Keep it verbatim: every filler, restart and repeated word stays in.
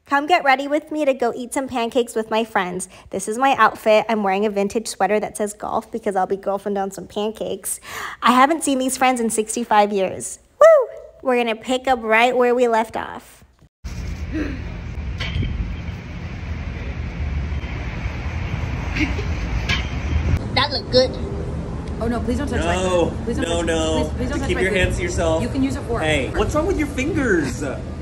Come get ready with me to go eat some pancakes with my friends. This is my outfit. I'm wearing a vintage sweater that says golf because I'll be golfing down some pancakes. I haven't seen these friends in sixty-five years. Woo! We're gonna pick up right where we left off. That looked good. Oh no, please don't touch no, my Please don't no, touch no. Please, please don't touch Keep my your food. hands to yourself. You can use a fork. Hey, what's wrong with your fingers?